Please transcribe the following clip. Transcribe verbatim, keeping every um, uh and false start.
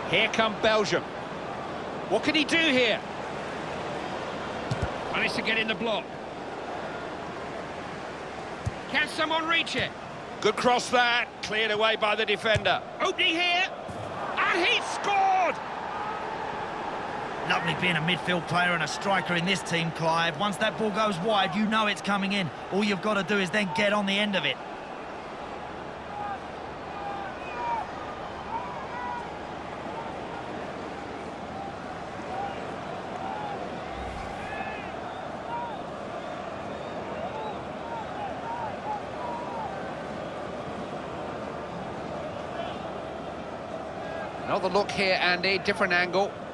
Here come Belgium. What can he do here? Managed to get in the block. Can someone reach it? Good cross that, cleared away by the defender. Opening here, and he scored! Lovely being a midfield player and a striker in this team, Clive. Once that ball goes wide, you know it's coming in. All you've got to do is then get on the end of it. Another look here, Andy, different angle.